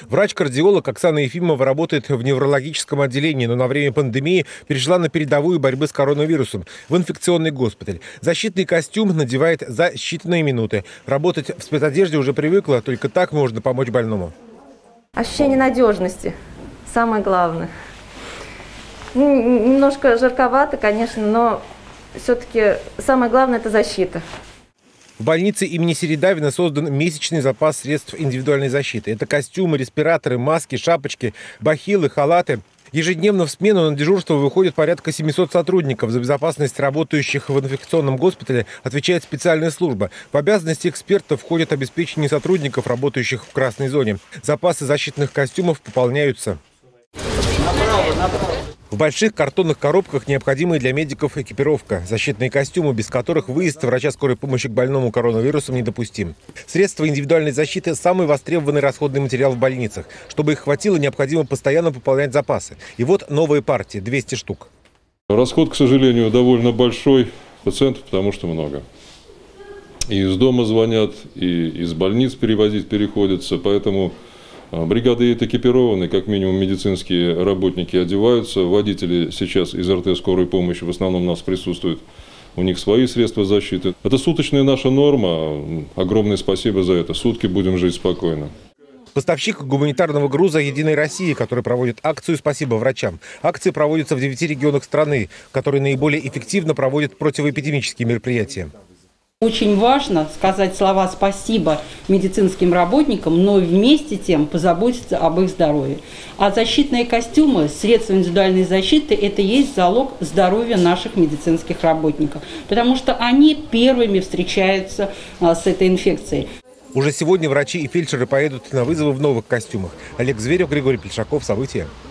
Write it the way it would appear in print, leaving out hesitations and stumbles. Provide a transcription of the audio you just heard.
Врач-кардиолог Оксана Ефимова работает в неврологическом отделении, но на время пандемии перешла на передовую борьбы с коронавирусом в инфекционный госпиталь. Защитный костюм надевает за считанные минуты. Работать в спецодежде уже привыкла, только так можно помочь больному. Ощущение надежности – самое главное. Немножко жарковато, конечно, но все-таки самое главное – это защита. В больнице имени Середавина создан месячный запас средств индивидуальной защиты. Это костюмы, респираторы, маски, шапочки, бахилы, халаты. Ежедневно в смену на дежурство выходит порядка 700 сотрудников. За безопасность работающих в инфекционном госпитале отвечает специальная служба. В обязанности экспертов входит обеспечение сотрудников, работающих в красной зоне. Запасы защитных костюмов пополняются. В больших картонных коробках необходимая для медиков экипировка. Защитные костюмы, без которых выезд врача скорой помощи к больному коронавирусом недопустим. Средства индивидуальной защиты – самый востребованный расходный материал в больницах. Чтобы их хватило, необходимо постоянно пополнять запасы. И вот новые партии – 200 штук. Расход, к сожалению, довольно большой. Пациентов потому что много. И из дома звонят, и из больниц перевозить приходится, поэтому... Бригады экипированы, как минимум медицинские работники одеваются. Водители сейчас из РТ скорой помощи в основном у нас присутствуют. У них свои средства защиты. Это суточная наша норма. Огромное спасибо за это. Сутки будем жить спокойно. Поставщик гуманитарного груза «Единой России», который проводит акцию «Спасибо врачам». Акции проводятся в 9 регионах страны, которые наиболее эффективно проводят противоэпидемические мероприятия. Очень важно сказать слова «спасибо» медицинским работникам, но вместе тем позаботиться об их здоровье. А защитные костюмы, средства индивидуальной защиты – это и есть залог здоровья наших медицинских работников, потому что они первыми встречаются с этой инфекцией. Уже сегодня врачи и фельдшеры поедут на вызовы в новых костюмах. Олег Зверев, Григорий Плешаков. События.